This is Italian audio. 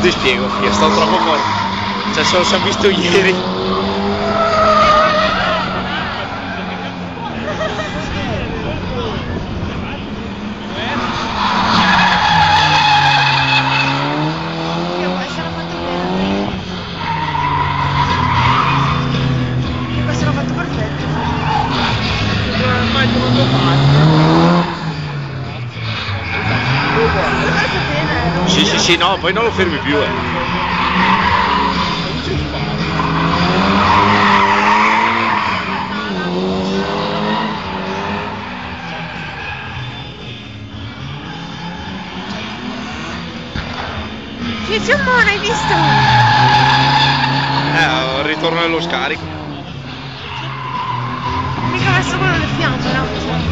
ti spiego, io sto troppo con... Cioè se lo siamo visto ieri. Sì, no, poi non lo fermi più, Che fiammone, hai visto? Ritorno nello scarico. Mica messo quello le fiamme, no?